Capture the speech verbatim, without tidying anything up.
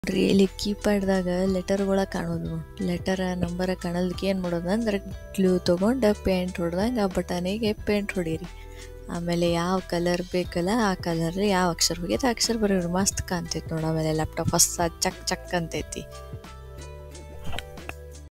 ನೋಡ್ರಿ ಇಲ್ಲಿ ಕೀಪ್ಯಾಡ್ದಾಗ ಲೆಟರ್ಗಳ ಕಾಣೋದು, ಲೆಟರ್ ನಂಬರ್ ಕಾಣೋದಕ್ಕೆ ಏನು ಮಾಡೋದು ಅಂದ್ರೆ ಗ್ಲೂ ತೊಗೊಂಡು ಪೇಂಟ್ ಹೊಡೆದಂಗೆ ಆ ಬಟನಿಗೆ ಪೇಂಟ್ ಹೊಡೀರಿ. ಆಮೇಲೆ ಯಾವ ಕಲರ್ ಬೇಕಲ್ಲ ಆ ಕಲರ್ ಯಾವ ಅಕ್ಷರ ಹೋಗೈತೆ ಆ ಅಕ್ಷರ ಬರೀರಿ, ಮಸ್ತ್ ಕಾಣ್ತೈತಿ ನೋಡಿ. ಆಮೇಲೆ ಲ್ಯಾಪ್ಟಾಪ್ ಹೊಸ ಚಕ್ ಚಕ್ ಅಂತೈತಿ.